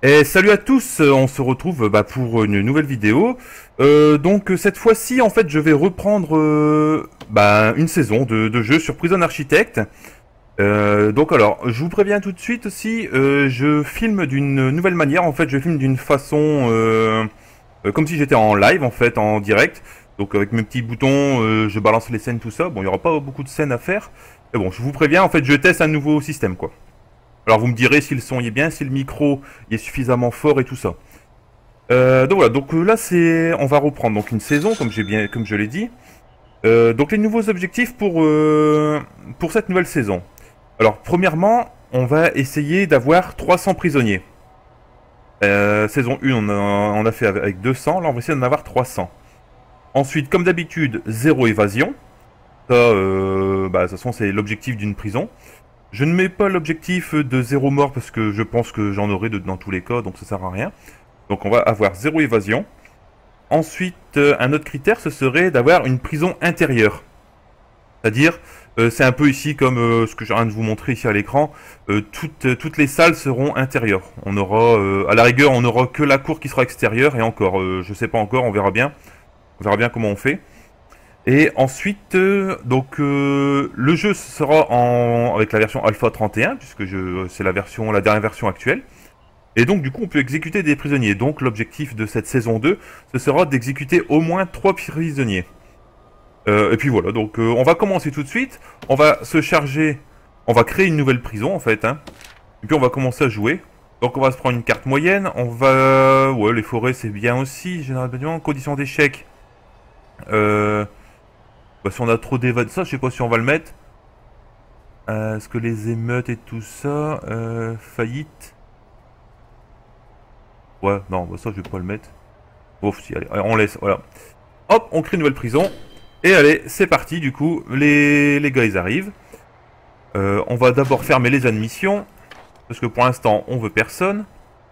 Et salut à tous, on se retrouve pour une nouvelle vidéo. Donc cette fois-ci, en fait, je vais reprendre une saison de jeu sur Prison Architect. Donc alors, je vous préviens tout de suite aussi, je filme d'une nouvelle manière. En fait, je filme d'une façon comme si j'étais en live, en fait, en direct. Donc avec mes petits boutons, je balance les scènes, tout ça. Bon, il n'y aura pas beaucoup de scènes à faire. Mais bon, je vous préviens, en fait, je teste un nouveau système, quoi. Alors vous me direz si le son y est bien, si le micro y est suffisamment fort et tout ça. Donc voilà, donc là on va reprendre donc une saison comme je l'ai dit. Donc les nouveaux objectifs pour cette nouvelle saison. Alors premièrement, on va essayer d'avoir 300 prisonniers. Saison 1 on a fait avec 200, là on va essayer d'en avoir 300. Ensuite, comme d'habitude, zéro évasion. Ça, de toute façon c'est l'objectif d'une prison. Je ne mets pas l'objectif de 0 mort parce que je pense que j'en aurai dans tous les cas, donc ça sert à rien. Donc on va avoir 0 évasion. Ensuite, un autre critère, ce serait d'avoir une prison intérieure. C'est-à-dire, c'est un peu ici comme ce que j'ai viens de vous montrer ici à l'écran. Toutes les salles seront intérieures. On aura, à la rigueur, on n'aura que la cour qui sera extérieure. Et encore, je sais pas encore, on verra bien. On verra bien comment on fait. Et ensuite, le jeu sera avec la version Alpha 31, puisque c'est la dernière version actuelle. Et donc, du coup, on peut exécuter des prisonniers. Donc, l'objectif de cette saison 2, ce sera d'exécuter au moins 3 prisonniers. Et puis voilà, donc on va commencer tout de suite. On va se charger, on va créer une nouvelle prison, en fait. Hein. Et puis, on va commencer à jouer. Donc, on va se prendre une carte moyenne. On va... Ouais, les forêts, c'est bien aussi. Généralement, conditions d'échec. Si on a trop d'évasion, ça je sais pas si on va le mettre. Est-ce que les émeutes et tout ça, faillite. Ouais, non, ça je vais pas le mettre. Ouf, si, allez, on laisse, voilà. Hop, on crée une nouvelle prison. Et allez, c'est parti du coup, les gars ils arrivent. On va d'abord fermer les admissions. Parce que pour l'instant, on veut personne.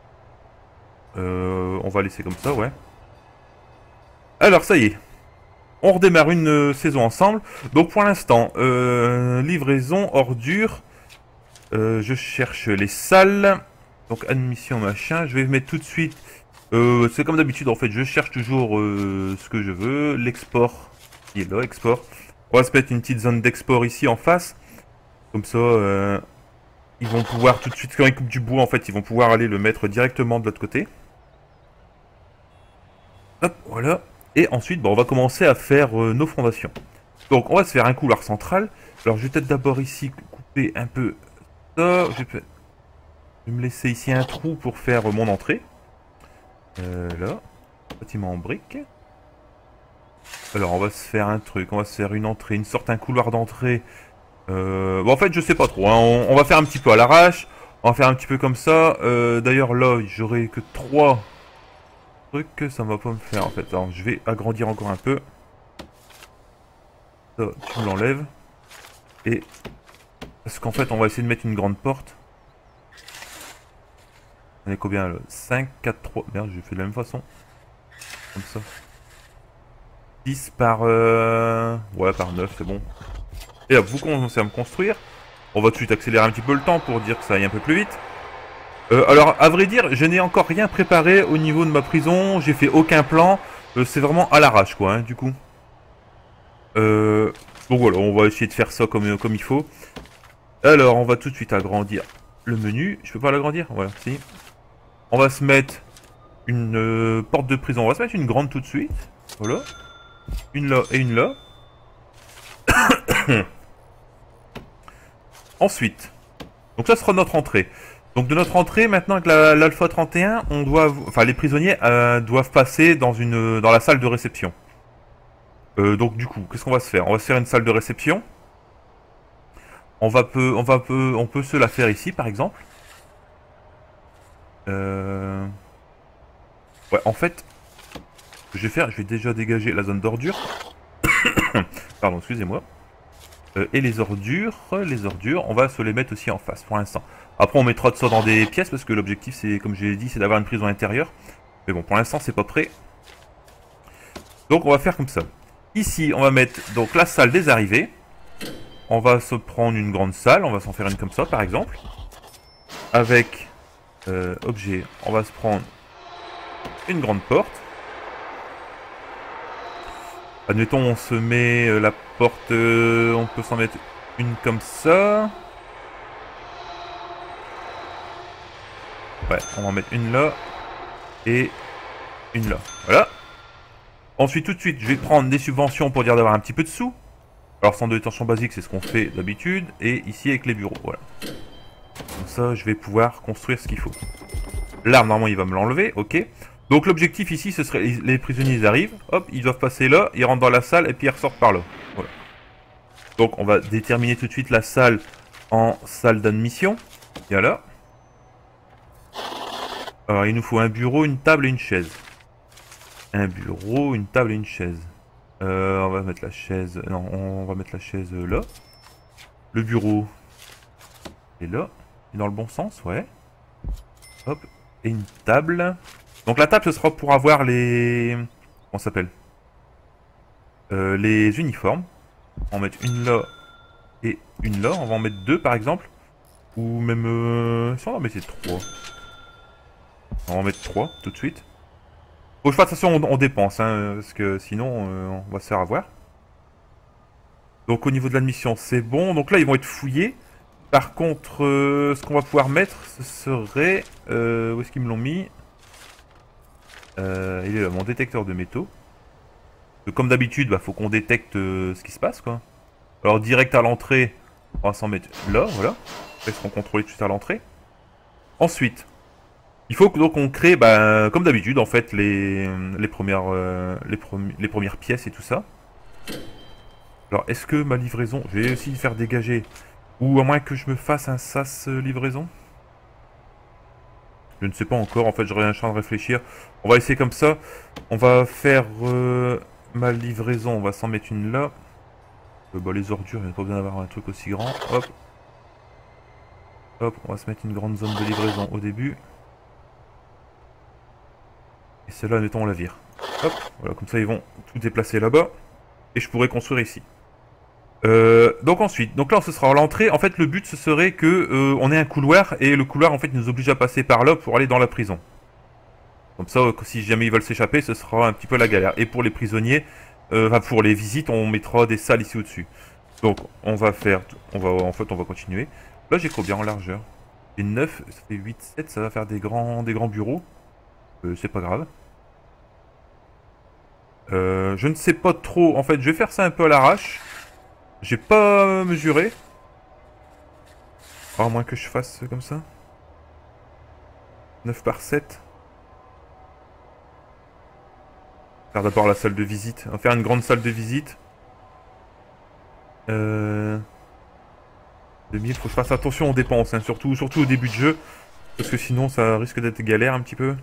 On va laisser comme ça, ouais. Alors ça y est. On redémarre une saison ensemble. Donc pour l'instant, livraison, ordures. Je cherche les salles. Donc admission, machin. Je vais mettre tout de suite... c'est comme d'habitude, en fait, je cherche toujours ce que je veux. L'export, qui est là, export. On va se mettre une petite zone d'export ici en face. Comme ça, ils vont pouvoir tout de suite, quand ils coupent du bois, en fait, ils vont pouvoir aller le mettre directement de l'autre côté. Hop, voilà. Et ensuite, on va commencer à faire nos fondations. Donc, on va se faire un couloir central. Alors, je vais peut-être d'abord ici couper un peu ça. Je vais me laisser ici un trou pour faire mon entrée. Là, bâtiment en briques. Alors, on va se faire un truc. On va se faire une entrée, un couloir d'entrée. En fait, je sais pas trop. Hein. On va faire un petit peu à l'arrache. On va faire un petit peu comme ça. D'ailleurs, là, j'aurai que 3... que ça va pas me faire en fait. Alors je vais agrandir encore un peu. Ça, tu l'enlèves. Et parce qu'en fait on va essayer de mettre une grande porte. On est combien là? 5, 4, 3. Merde, j'ai fait de la même façon. Comme ça. 10 par... Ouais, par 9, c'est bon. Et hop, vous commencez à me construire. On va tout de suite accélérer un petit peu le temps pour dire que ça aille un peu plus vite. Alors, à vrai dire, je n'ai encore rien préparé au niveau de ma prison. J'ai fait aucun plan. C'est vraiment à l'arrache, quoi, hein, du coup. Donc voilà, on va essayer de faire ça comme il faut. Alors, on va tout de suite agrandir le menu. Je peux pas l'agrandir? Voilà, si. On va se mettre une porte de prison. On va se mettre une grande tout de suite. Voilà. Une là et une là. Ensuite. Donc ça sera notre entrée. Donc de notre entrée, maintenant avec l'Alpha 31, les prisonniers doivent passer dans la salle de réception. Donc du coup, qu'est-ce qu'on va se faire? On va se faire une salle de réception. On peut se la faire ici, par exemple. Ouais, en fait, ce que je vais faire, je vais déjà dégager la zone d'ordures. Pardon, excusez-moi. Et les ordures, on va se les mettre aussi en face pour l'instant. Après, on mettra de ça dans des pièces parce que l'objectif, c'est, comme je l'ai dit, c'est d'avoir une prison intérieure. Mais bon, pour l'instant, c'est pas prêt. Donc, on va faire comme ça. Ici, on va mettre donc la salle des arrivées. On va se prendre une grande salle. On va s'en faire une comme ça, par exemple. Avec Objet, on va se prendre une grande porte. Admettons, on se met la porte, on peut s'en mettre une comme ça. Ouais, on va en mettre une là et une là. Voilà. Ensuite, tout de suite, je vais prendre des subventions pour dire d'avoir un petit peu de sous. Alors, centre de détention basique, c'est ce qu'on fait d'habitude. Et ici, avec les bureaux, voilà. Comme ça, je vais pouvoir construire ce qu'il faut. Là, normalement, il va me l'enlever, ok. Donc, l'objectif ici, ce serait... Les prisonniers, ils arrivent, hop, ils doivent passer là, ils rentrent dans la salle, et puis ils ressortent par là. Voilà. Donc, on va déterminer tout de suite la salle en salle d'admission. Voilà. Alors, il nous faut un bureau, une table et une chaise. Un bureau, une table et une chaise. On va mettre la chaise... Non, on va mettre la chaise là. Le bureau est là. Il est dans le bon sens, ouais. Hop. Et une table. Donc la table, ce sera pour avoir les... Comment ça s'appelle les uniformes. On va mettre une là et une là. On va en mettre deux, par exemple. Ou même... Si on en mettait trois. On va en mettre trois, tout de suite. Faut que je fasse attention, on dépense, hein, parce que sinon, on va se faire avoir. Donc au niveau de l'admission, c'est bon. Donc là, ils vont être fouillés. Par contre, ce qu'on va pouvoir mettre, ce serait... où est-ce qu'ils me l'ont mis? Il est là, mon détecteur de métaux. Comme d'habitude, bah, faut qu'on détecte ce qui se passe, quoi. Alors direct à l'entrée, on va s'en mettre là, voilà. Ils seront contrôlés tout de suite à l'entrée. Ensuite, il faut que donc on crée, bah, comme d'habitude, en fait, les premières pièces et tout ça. Alors, est-ce que ma livraison... Je vais aussi faire dégager. Ou à moins que je me fasse un sas livraison. Je ne sais pas encore, en fait, j'aurais un champ de réfléchir. On va essayer comme ça. On va faire ma livraison, on va s'en mettre une là. Bah, les ordures, il n'y a pas besoin d'avoir un truc aussi grand. Hop. Hop, on va se mettre une grande zone de livraison au début. Et celle-là, mettons, on la vire. Hop, voilà, comme ça, ils vont tout déplacer là-bas. Et je pourrais construire ici. Donc ensuite, donc là ce sera à l'entrée. En fait le but ce serait que on ait un couloir et le couloir en fait nous oblige à passer par là pour aller dans la prison. Comme ça si jamais ils veulent s'échapper ce sera un petit peu la galère. Et pour les prisonniers, enfin pour les visites on mettra des salles ici au-dessus. Donc on va faire, on va continuer. Là j'ai combien en largeur? Et 9, ça fait 8, 7, ça va faire des grands bureaux. C'est pas grave. Je ne sais pas trop, en fait je vais faire ça un peu à l'arrache. J'ai pas mesuré. À moins que je fasse comme ça. 9 par 7. Faire d'abord la salle de visite. On va faire une grande salle de visite. Il faut que je fasse attention aux dépenses, hein, surtout au début de jeu. Parce que sinon ça risque d'être galère un petit peu.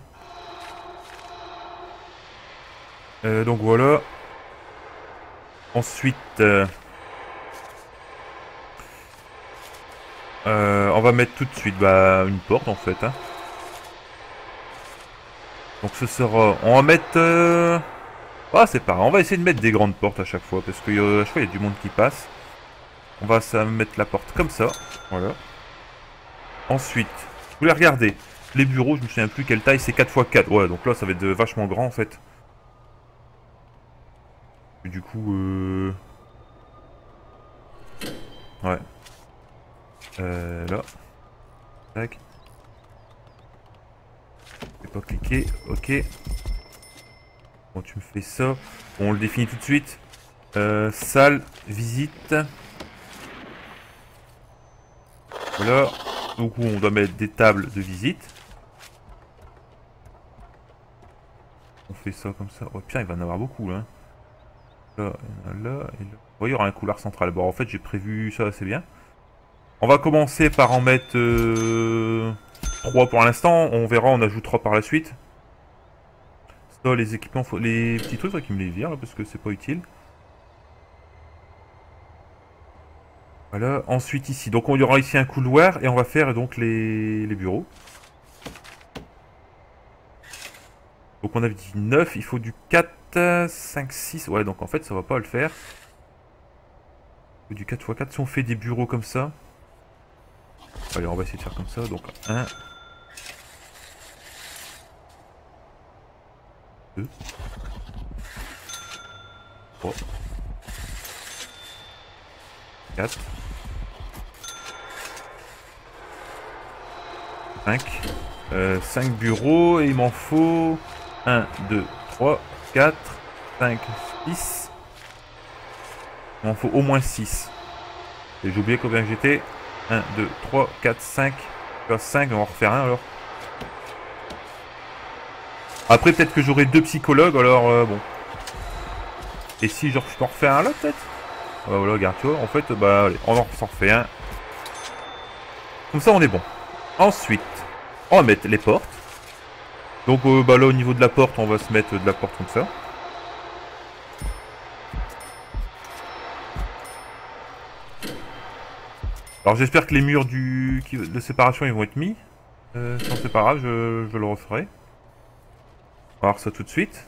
Donc voilà. Ensuite... on va mettre tout de suite une porte en fait. Hein. Donc ce sera... On va mettre... Ah c'est pas grave, on va essayer de mettre des grandes portes à chaque fois. Parce que à chaque fois il y a du monde qui passe. On va mettre la porte comme ça. Voilà. Ensuite, vous voulez regarder. Les bureaux, je me souviens plus quelle taille, c'est 4x4. Ouais, donc là ça va être vachement grand en fait. Et du coup... Ouais. Là. Tac. Je vais pas cliquer. Ok. Bon, tu me fais ça. Bon, on le définit tout de suite. Salle, visite. Voilà. Donc on doit mettre des tables de visite. On fait ça comme ça. Oh putain, il va en avoir beaucoup là. Là, il y en a là et là. Oh, il y aura un couloir central. Bon, en fait, j'ai prévu ça assez bien. On va commencer par en mettre 3 pour l'instant. On verra, on ajoutera par la suite. Ça, les équipements, les petits trucs, faudrait qu'ils me les virent là, parce que c'est pas utile. Voilà, ensuite ici. Donc il y aura ici un couloir et on va faire donc les bureaux. Donc on avait dit 9, il faut du 4, 5, 6. Ouais, donc en fait ça va pas le faire. Il faut du 4x4 si on fait des bureaux comme ça. Allez, on va essayer de faire comme ça. Donc 1, 2, 3, 4, 5. 5 bureaux et il m'en faut 1, 2, 3, 4, 5, 6. Il m'en faut au moins 6. Et j'ai oublié combien j'étais. 1, 2, 3, 4, 5. 5, on va en refaire un alors. Après peut-être que j'aurai 2 psychologues alors bon. Et si genre je peux en refaire un là peut-être. Voilà, regarde, tu vois, en fait, bah allez, on en refait un. Comme ça on est bon. Ensuite, on va mettre les portes. Donc bah là au niveau de la porte, on va se mettre de la porte comme ça. Alors j'espère que les murs de séparation ils vont être mis. Sinon c'est pas grave, je le referai. On va voir ça tout de suite.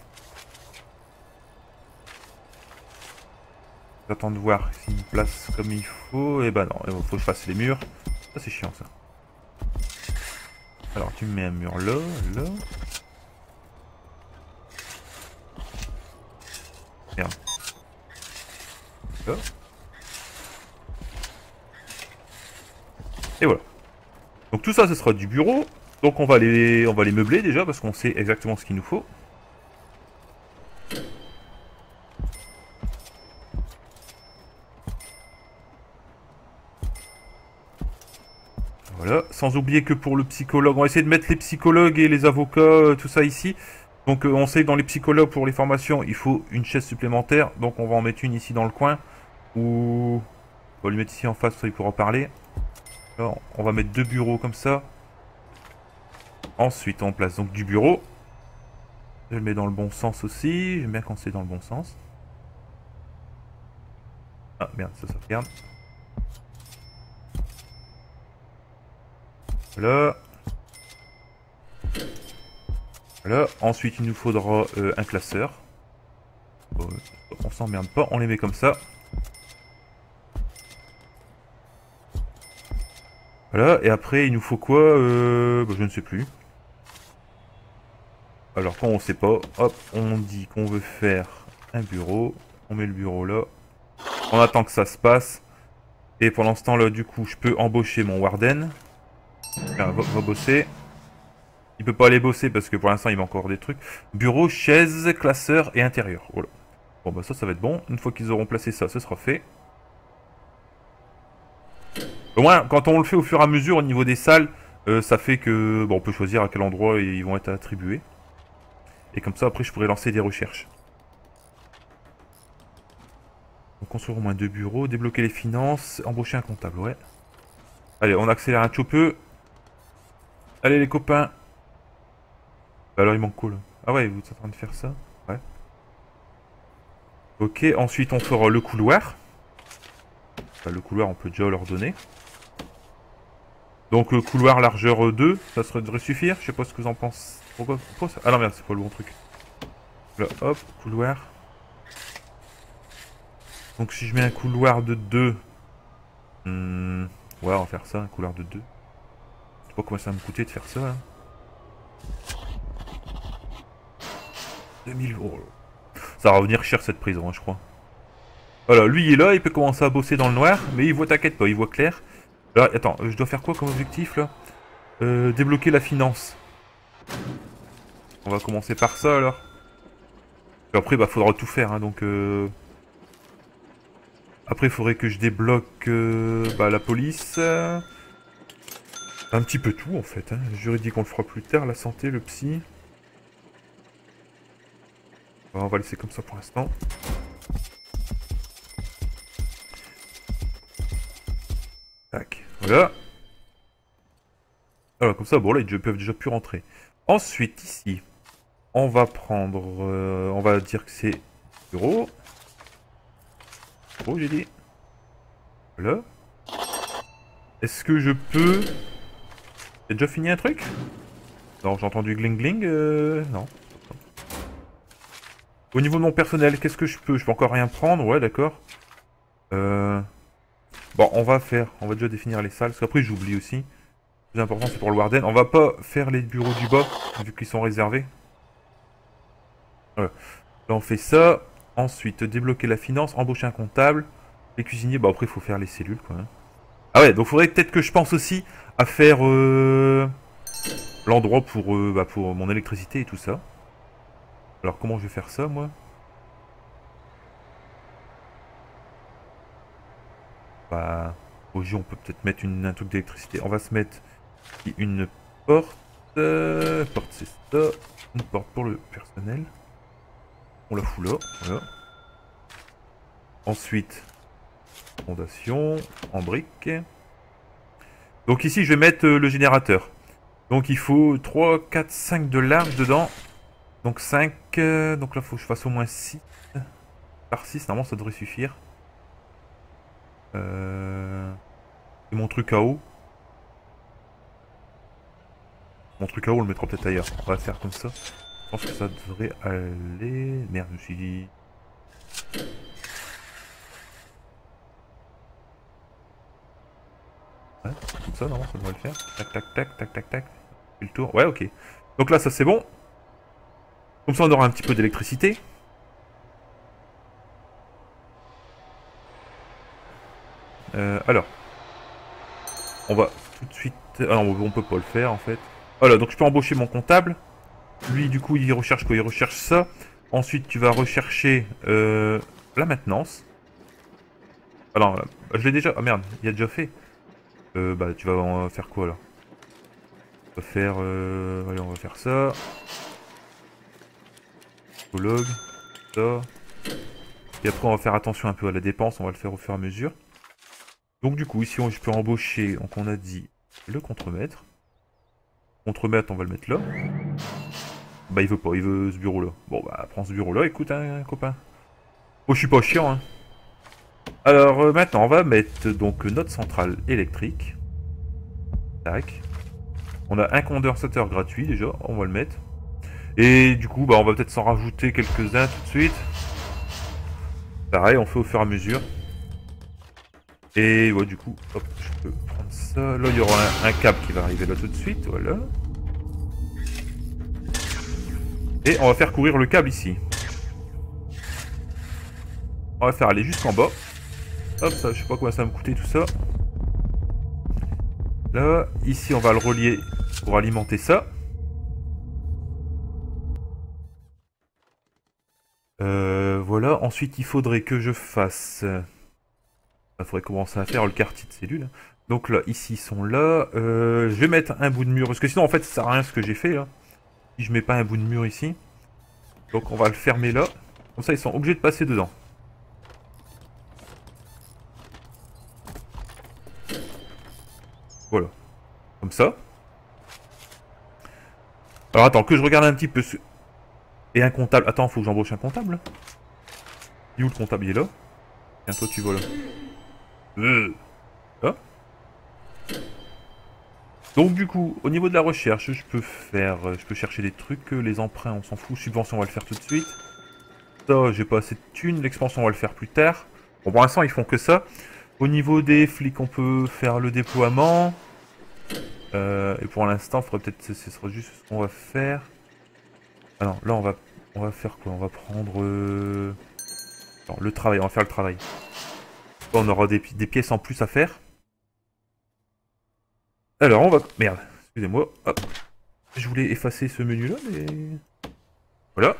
J'attends de voir s'il me place comme il faut. Et bah non, il faut que je fasse les murs. Ça c'est chiant ça. Alors tu me mets un mur là, là. Merde. Là. Et voilà. Donc tout ça, ce sera du bureau. Donc on va les meubler déjà parce qu'on sait exactement ce qu'il nous faut. Voilà. Sans oublier que pour le psychologue, on va essayer de mettre les psychologues et les avocats, tout ça ici. Donc on sait que dans les psychologues, pour les formations, il faut une chaise supplémentaire. Donc on va en mettre une ici dans le coin. Ou on va lui mettre ici en face, ça il pourra parler. Alors, on va mettre 2 bureaux comme ça. Ensuite, on place donc du bureau. Je le mets dans le bon sens aussi. J'aime bien quand c'est dans le bon sens. Ah merde, ça regarde. Voilà. Voilà. Ensuite, il nous faudra un classeur. On s'emmerde pas, on les met comme ça. Voilà, et après, il nous faut quoi bah, je ne sais plus. Alors, quand on sait pas, hop, on dit qu'on veut faire un bureau. On met le bureau là. On attend que ça se passe. Et pendant ce temps-là, du coup, je peux embaucher mon warden. Va bosser. Il peut pas aller bosser parce que pour l'instant, il va encore des trucs. Bureau, chaise, classeur et intérieur. Voilà. Bon, bah ça va être bon. Une fois qu'ils auront placé ça, ce sera fait. Au moins, quand on le fait au fur et à mesure au niveau des salles, ça fait que bon, on peut choisir à quel endroit ils vont être attribués. Et comme ça, après, je pourrais lancer des recherches. Donc, construire au moins 2 bureaux, débloquer les finances, embaucher un comptable, ouais. Allez, on accélère un petit peu. Allez, les copains. Bah alors, il manque quoi, là? Ah ouais, vous êtes en train de faire ça? Ouais. Ok, ensuite, on fera le couloir. Bah, le couloir, on peut déjà leur donner. Donc, le couloir largeur 2, ça devrait suffire. Je sais pas ce que vous en pensez. Pourquoi ça... Ah non, merde, c'est pas le bon truc. Là, hop, couloir. Donc, si je mets un couloir de 2... ouais, on va faire ça, un couloir de 2. Je sais pas combien ça va me coûter de faire ça, hein. 2000 euros. Ça va revenir cher cette prison, hein, je crois. Voilà, lui il est là, il peut commencer à bosser dans le noir, mais il voit, t'inquiète pas, il voit clair. Là, attends, je dois faire quoi comme objectif là? Débloquer la finance. On va commencer par ça alors. Et après, bah faudra tout faire, hein, donc... Après, il faudrait que je débloque bah, la police. Un petit peu tout en fait, hein. Le juridique on le fera plus tard, la santé, le psy. On va laisser comme ça pour l'instant. Tac, voilà. Alors comme ça, bon là ils peuvent déjà plus rentrer. Ensuite ici, on va prendre, on va dire que c'est bureau. Bureau j'ai dit. Voilà. Est-ce que je peux... J'ai déjà fini un truc? Non, j'ai entendu gling gling, non. Au niveau de mon personnel, qu'est-ce que je peux? Je peux encore rien prendre, ouais d'accord. Bon, on va déjà définir les salles, parce qu'après j'oublie aussi. Le plus important c'est pour le warden. On va pas faire les bureaux du bas, vu qu'ils sont réservés. Voilà. Là, on fait ça. Ensuite, débloquer la finance, embaucher un comptable. Les cuisiniers, bah après, il faut faire les cellules, quoi. Hein. Ah ouais, donc faudrait peut-être que je pense aussi à faire l'endroit pour mon électricité et tout ça. Alors, comment je vais faire ça, moi? Bah, au jeu, on peut peut-être mettre un truc d'électricité. On va se mettre ici une porte. Porte, c'est ça. Une porte pour le personnel. On la fout là, voilà. Ensuite, fondation, en briques. Donc ici, je vais mettre le générateur. Donc il faut 3, 4, 5 de large dedans. Donc 5. Donc là, il faut que je fasse au moins 6. Par 6, normalement, ça devrait suffire. Et mon truc à eau. Mon truc à eau, on le mettra peut-être ailleurs. On va faire comme ça. Je pense que ça devrait aller... Merde, je me suis dit... Ouais, comme ça, normalement, ça devrait le faire. Tac, tac, tac, tac, tac, tac. Fait le tour. Ouais, ok. Donc là, ça c'est bon. Comme ça, on aura un petit peu d'électricité. Alors, on va tout de suite... Ah non, on peut pas le faire, en fait. Voilà, donc je peux embaucher mon comptable. Lui, du coup, il recherche quoi? Il recherche ça. Ensuite, tu vas rechercher la maintenance. Ah non, je l'ai déjà... Ah merde, il a déjà fait. Bah, tu vas en faire quoi, là? On va faire... Allez, on va faire ça. Psychologue. Ça. Et après, on va faire attention un peu à la dépense. On va le faire au fur et à mesure. Donc, du coup, ici, je peux embaucher... Donc, on a dit le contremaître. Contremaître, on va le mettre là. Bah, il veut pas. Il veut ce bureau-là. Bon, bah, prends ce bureau-là. Écoute, hein, copain. Oh, je suis pas chiant, hein. Alors maintenant, on va mettre donc notre centrale électrique. Tac. On a un condensateur gratuit déjà, on va le mettre. Et du coup, bah, on va peut-être s'en rajouter quelques-uns tout de suite. Pareil, on fait au fur et à mesure. Et ouais, du coup, hop, je peux prendre ça. Là, il y aura un câble qui va arriver là tout de suite, voilà. Et on va faire courir le câble ici. On va faire aller jusqu'en bas. Hop, ça, je sais pas combien ça va me coûter tout ça. Là, ici, on va le relier pour alimenter ça. Voilà. Ensuite, il faudrait que je fasse... Il faudrait commencer à faire le quartier de cellules. Donc là, ici, ils sont là. Je vais mettre un bout de mur. Parce que sinon, en fait, ça sert à rien ce que j'ai fait, là. Si je mets pas un bout de mur ici. Donc, on va le fermer là. Comme ça, ils sont obligés de passer dedans. Voilà. Comme ça. Alors, attends, que je regarde un petit peu... Et un comptable. Attends, faut que j'embauche un comptable. Il est où le comptable? Il est là. Tiens, toi, tu vas là. Là. Donc du coup, au niveau de la recherche, je peux chercher des trucs, les emprunts, on s'en fout, subvention, on va le faire tout de suite. Ça, j'ai pas assez de thunes, l'expansion, on va le faire plus tard. Bon, pour l'instant, ils font que ça. Au niveau des flics, on peut faire le déploiement. Et pour l'instant, faudrait peut-être, ce sera juste ce qu'on va faire. Alors là, on va faire quoi? On va prendre non, le travail, on va faire le travail. Là, on aura des pièces en plus à faire. Alors, on va... Merde, excusez-moi. Hop. Je voulais effacer ce menu-là, mais... Voilà.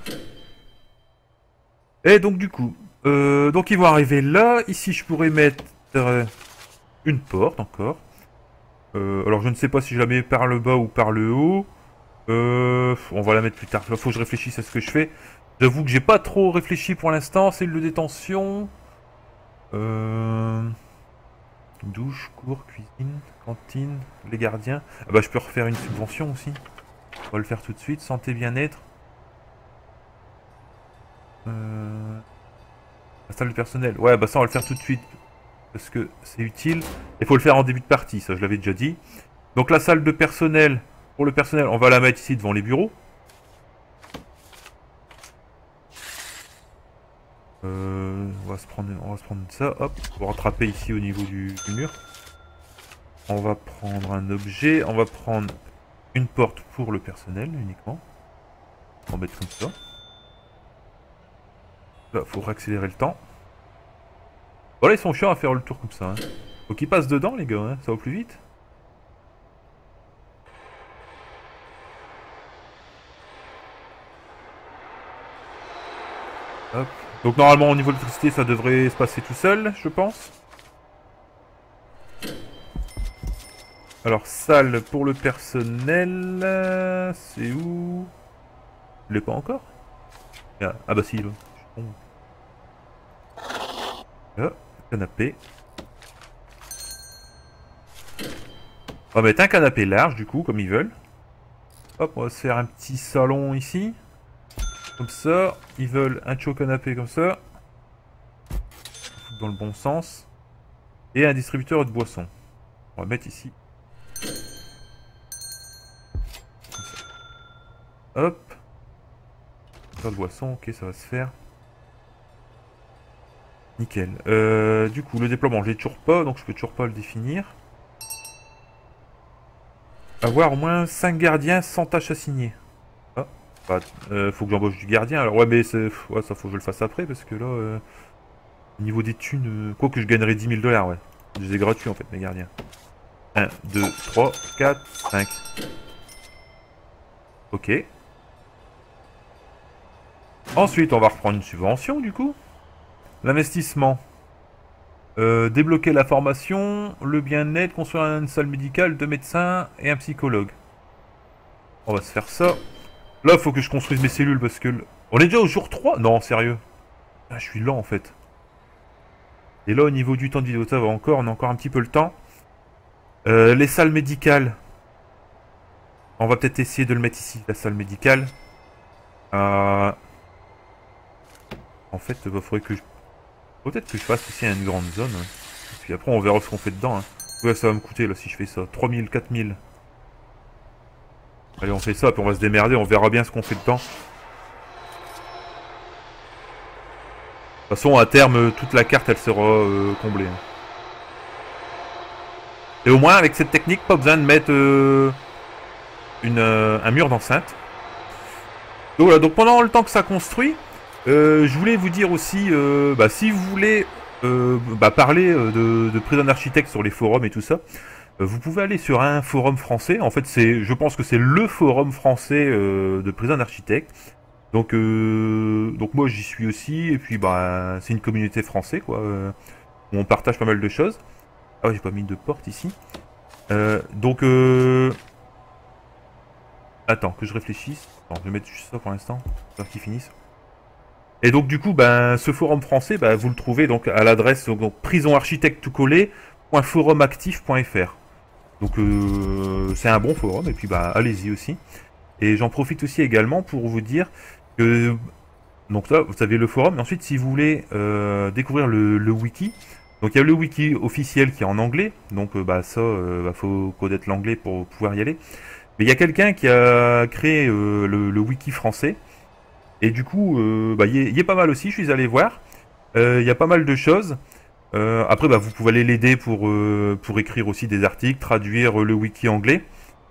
Et donc, du coup... donc, ils vont arriver là. Ici, je pourrais mettre une porte, encore. Alors, je ne sais pas si je la mets par le bas ou par le haut. On va la mettre plus tard. Là, faut que je réfléchisse à ce que je fais. J'avoue que j'ai pas trop réfléchi pour l'instant. Cellule de détention. Douche, cours, cuisine, cantine, les gardiens. Ah bah je peux refaire une subvention aussi. On va le faire tout de suite. Santé, bien-être. La salle de personnel. Ouais, bah ça on va le faire tout de suite. Parce que c'est utile. Il faut le faire en début de partie, ça je l'avais déjà dit. Donc la salle de personnel. Pour le personnel, on va la mettre ici devant les bureaux. On va se prendre ça, hop, pour rattraper ici au niveau du mur. On va prendre un objet, on va prendre une porte pour le personnel uniquement. On va mettre comme ça. Là, faut réaccélérer le temps. Voilà, ils sont chiants à faire le tour comme ça. Hein. Faut qu'ils passent dedans, les gars, hein. Ça va plus vite. Hop. Donc normalement au niveau de l'électricité ça devrait se passer tout seul, je pense. Alors salle pour le personnel, c'est où? Je l'ai pas encore. Ah bah si, là. Là, canapé. On va mettre un canapé large du coup, comme ils veulent. Hop, on va se faire un petit salon ici. Comme ça, ils veulent un chaud canapé comme ça. Dans le bon sens. Et un distributeur de boissons. On va mettre ici. Comme ça. Hop. Distributeur de boissons, ok, ça va se faire. Nickel. Du coup, le déploiement, je l'ai toujours pas, donc je peux toujours pas le définir. Avoir au moins 5 gardiens sans tâche assignée. Ah, bah, faut que j'embauche du gardien. Alors ouais, mais ouais, ça faut que je le fasse après, parce que là, au niveau des thunes, quoi que je gagnerai 10 000 $, ouais. Je les ai gratuits en fait, mes gardiens. 1, 2, 3, 4, 5. Ok. Ensuite, on va reprendre une subvention, du coup. L'investissement. Débloquer la formation, le bien-être, construire une salle médicale, 2 médecins et un psychologue. On va se faire ça. Là, faut que je construise mes cellules parce que... On est déjà au jour 3? Non, sérieux. Ah, je suis lent en fait. Et là, au niveau du temps de vidéo, ça va encore, on a encore un petit peu le temps. Les salles médicales. On va peut-être essayer de le mettre ici, la salle médicale. En fait, il faudrait que je... Peut-être que je fasse aussi une grande zone. Hein. Et puis après, on verra ce qu'on fait dedans. Hein. Ouais, ça va me coûter là si je fais ça. 3000, 4000. Allez, on fait ça, puis on va se démerder, on verra bien ce qu'on fait dedans. De toute façon, à terme, toute la carte, elle sera comblée. Hein. Et au moins, avec cette technique, pas besoin de mettre un mur d'enceinte. Donc voilà, donc pendant le temps que ça construit, je voulais vous dire aussi, si vous voulez parler de Prison Architect sur les forums et tout ça, vous pouvez aller sur un forum français. En fait, je pense que c'est le forum français de Prison Architect. Donc moi j'y suis aussi, et puis c'est une communauté française quoi, où on partage pas mal de choses. Ah ouais, j'ai pas mis de porte ici. Attends, que je réfléchisse. Attends, je vais mettre juste ça pour l'instant, pour qu'ils finissent. Et donc du coup, ce forum français, vous le trouvez donc à l'adresse prisonarchitecte.forumactif.fr. Donc c'est un bon forum, et puis allez-y aussi. Et j'en profite aussi également pour vous dire que donc là, vous savez le forum. Et ensuite, si vous voulez découvrir le wiki, donc il y a le wiki officiel qui est en anglais. Donc faut connaître l'anglais pour pouvoir y aller. Mais il y a quelqu'un qui a créé le wiki français. Et du coup, il y est pas mal aussi. Je suis allé voir. Il y a pas mal de choses. Après, vous pouvez aller l'aider pour écrire aussi des articles, traduire le wiki anglais.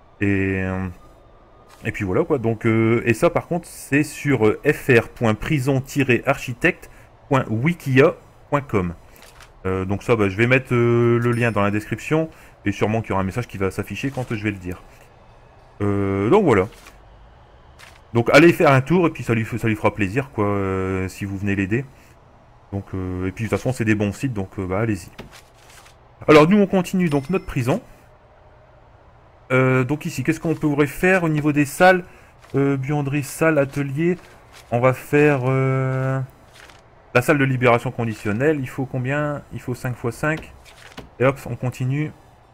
Et puis voilà quoi. Donc, et ça par contre, c'est sur fr.prison-architecte.wikia.com. Donc ça, je vais mettre le lien dans la description. Et sûrement qu'il y aura un message qui va s'afficher quand je vais le dire. Donc voilà. Donc allez faire un tour et puis ça lui fera plaisir quoi si vous venez l'aider. Donc et puis de toute façon c'est des bons sites donc allez-y. Alors nous on continue donc notre prison. Donc ici qu'est-ce qu'on pourrait faire au niveau des salles, buanderie, salle, atelier. On va faire la salle de libération conditionnelle. Il faut combien? Il faut 5 x 5. Et hop on continue.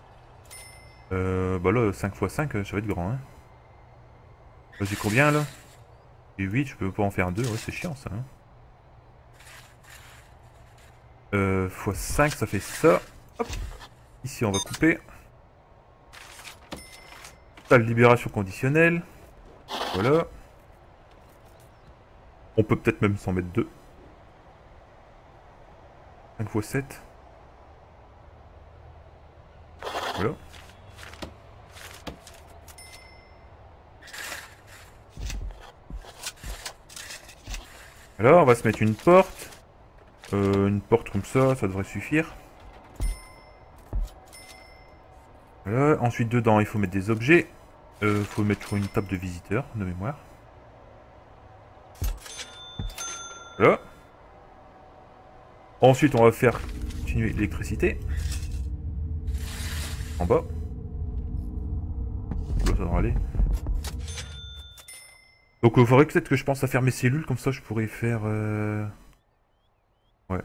Là 5 x 5 ça va être grand hein. J'ai combien là? J'ai 8, je peux pas en faire 2, ouais c'est chiant ça. Hein. x5 ça fait ça. Hop. Ici on va couper. Salle de libération conditionnelle. Voilà. On peut peut-être même s'en mettre 2. 5 x 7. Voilà. Alors, on va se mettre une porte. Une porte comme ça devrait suffire. Voilà. Ensuite, dedans, il faut mettre des objets. Il faut mettre une table de visiteur, de mémoire. Voilà. Ensuite, on va faire continuer l'électricité. En bas. Là, ça devrait aller. Donc, il faudrait peut-être que je pense à faire mes cellules, comme ça je pourrais faire... Ouais.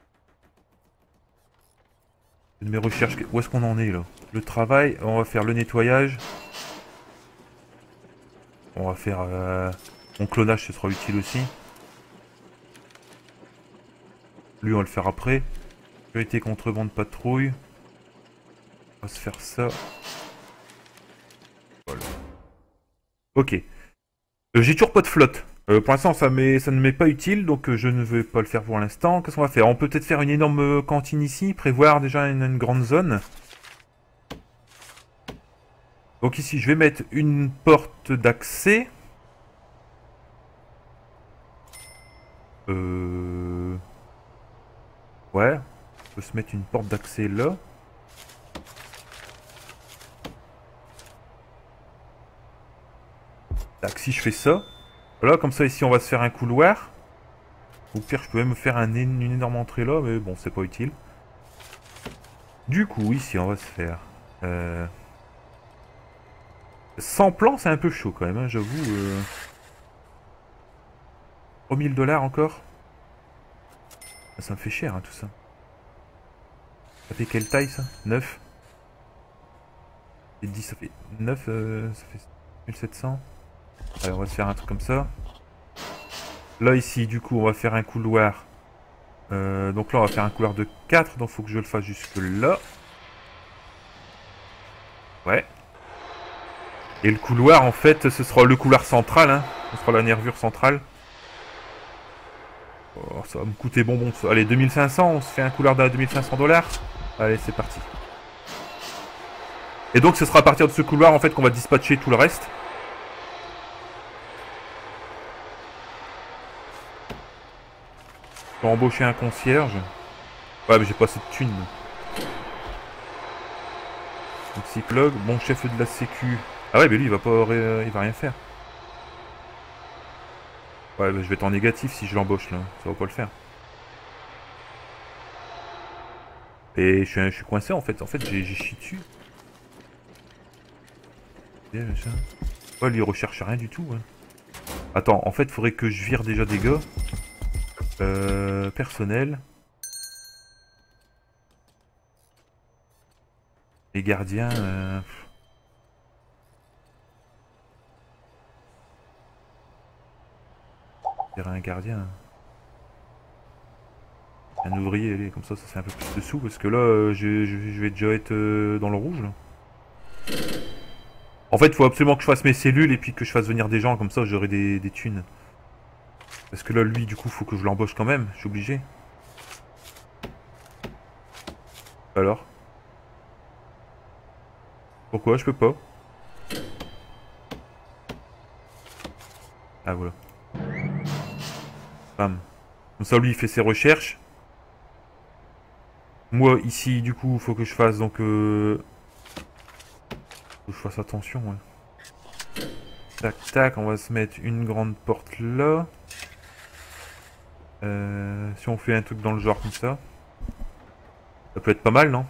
De mes recherches, où est-ce qu'on en est là? Le travail, on va faire le nettoyage. On va faire... Mon clonage, ce sera utile aussi. Lui, on va le faire après. Sécurité, contrebande, patrouille. On va se faire ça. Voilà. Ok. J'ai toujours pas de flotte. Pour l'instant, ça ne m'est pas utile, donc je ne vais pas le faire pour l'instant. Qu'est-ce qu'on va faire? On peut peut-être faire une énorme cantine ici, prévoir déjà une grande zone. Donc ici, je vais mettre une porte d'accès. Ouais, on peut se mettre une porte d'accès là. Tac, si je fais ça. Voilà, comme ça ici on va se faire un couloir. Au pire, je peux même faire une énorme entrée là, mais bon, c'est pas utile. Du coup, ici on va se faire... Sans plan, c'est un peu chaud quand même, hein, j'avoue. 3000 $ encore. Ça me fait cher, hein, tout ça. Ça fait quelle taille ça? 9. Et 10, ça fait 9, ça fait 1700. Allez, on va se faire un truc comme ça. Là, ici, du coup, on va faire un couloir. Donc là, on va faire un couloir de 4. Donc, il faut que je le fasse jusque là. Ouais. Et le couloir, en fait, ce sera le couloir central. Hein. Ce sera la nervure centrale. Oh, ça va me coûter bonbon. Allez, 2500. On se fait un couloir de 2500 $. Allez, c'est parti. Et donc, ce sera à partir de ce couloir, en fait, qu'on va dispatcher tout le reste. Je vais embaucher un concierge. Ouais, mais j'ai pas assez de thunes. Donc, psychologue, bon chef de la sécu. Ah ouais, mais lui, il va pas, il va rien faire. Ouais, bah, je vais être en négatif si je l'embauche là. Ça va pas le faire. Et je suis coincé en fait. En fait, j'ai chié dessus. Ouais, lui, il recherche rien du tout. Hein. Attends, en fait, il faudrait que je vire déjà des gars. Personnel. Les gardiens. Un gardien. Un ouvrier, allez, comme ça fait un peu plus de sous. Parce que là, je vais déjà être dans le rouge. Là. En fait, il faut absolument que je fasse mes cellules et puis que je fasse venir des gens. Comme ça, j'aurai des thunes. Parce que là, lui, du coup, faut que je l'embauche quand même. Je suis obligé. Alors? Pourquoi je peux pas? Ah, voilà. Bam. Comme ça, lui, il fait ses recherches. Moi, ici, du coup, faut que je fasse, donc... Faut que je fasse attention, ouais. Tac, tac, on va se mettre une grande porte là. Si on fait un truc dans le genre comme ça. Ça peut être pas mal, non?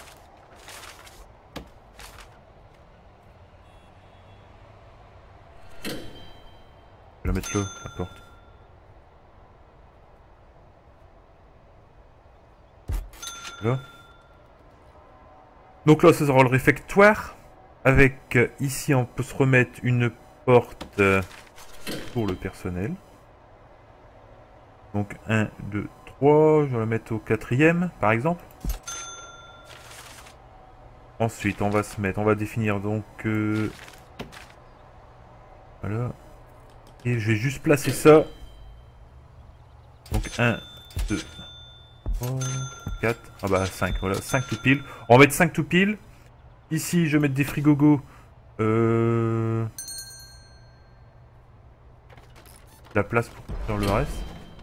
Je vais la mettre là, la porte. Là. Donc là, ce sera le réfectoire. Avec, ici, on peut se remettre une porte pour le personnel. Donc 1, 2, 3. Je vais la mettre au 4e, par exemple. Ensuite, on va se mettre, on va définir donc... voilà. Et je vais juste placer ça. Donc 1, 2, 3, 4. Ah bah 5, voilà, 5 tout pile. On va mettre 5 tout pile. Ici, je vais mettre des frigogos. La place pour faire le reste.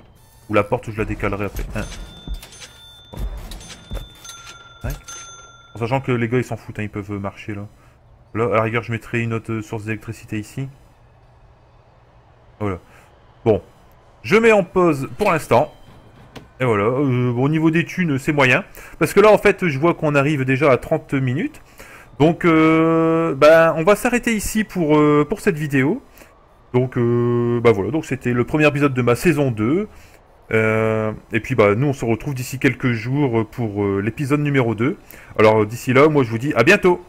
Ou la porte, je la décalerai après. 1, 3, 4, 5. En sachant que les gars, ils s'en foutent, hein, ils peuvent marcher, là. Là, à la rigueur, je mettrai une autre source d'électricité ici. Voilà. Bon. Je mets en pause pour l'instant. Et voilà. Au niveau des thunes, c'est moyen. Parce que là, en fait, je vois qu'on arrive déjà à 30 minutes. Donc, ben, on va s'arrêter ici pour cette vidéo. Donc, bah voilà. Donc, c'était le premier épisode de ma saison 2. Et puis, bah, nous, on se retrouve d'ici quelques jours pour l'épisode numéro 2. Alors, d'ici là, moi, je vous dis à bientôt.